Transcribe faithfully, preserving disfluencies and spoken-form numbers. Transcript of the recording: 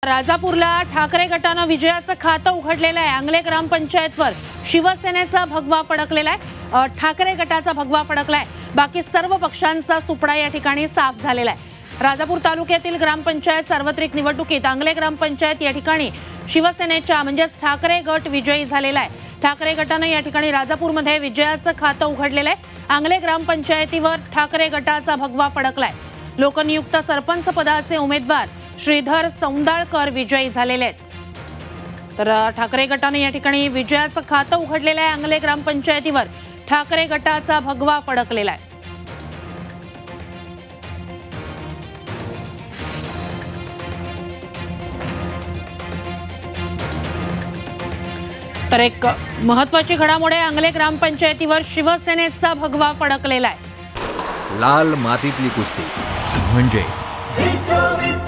राजापूरला ठाकरे गटानं विजयाचं खातं उघडलेलं आहे। अंगले ग्रामपंचायतवर शिवसेनेचा भगवा फडकलेला आहे। ठाकरे गटाचा भगवा फडकलाय। बाकी सर्व पक्षांचा सुपडा या ठिकाणी साफ झालेला आहे। राजापूर तालुक्यातील ग्रामपंचायत सार्वत्रिक निवडणुकीत अंगले ग्रामपंचायत या ठिकाणी शिवसेनेच्या म्हणजेच ठाकरे गट विजयी झालेला आहे। ठाकरे गटाने या ठिकाणी राजापूरमध्ये विजयाचं खातं उघडलेलं आहे। अंगले ग्रामपंचायतीवर ठाकरे गटाचा भगवा फडकलाय। लोकनियुक्त सरपंच पदाचे उमेदवार श्रीधर सौंदाळकर विजयी झालेले आहेत। तर ठाकरे गटाने या ठिकाणी विजयाचं खातं उघडलेलं आहे। अंगले ग्रामपंचायतीवर ठाकरे गटाचा भगवा फडकलेला आहे। तर एक महत्त्वाची घडामोड आहे। अंगले ग्रामपंचायतीवर शिवसेनेचा भगवा फडकलेला आहे। लाल मातीतली कुस्ती म्हणजे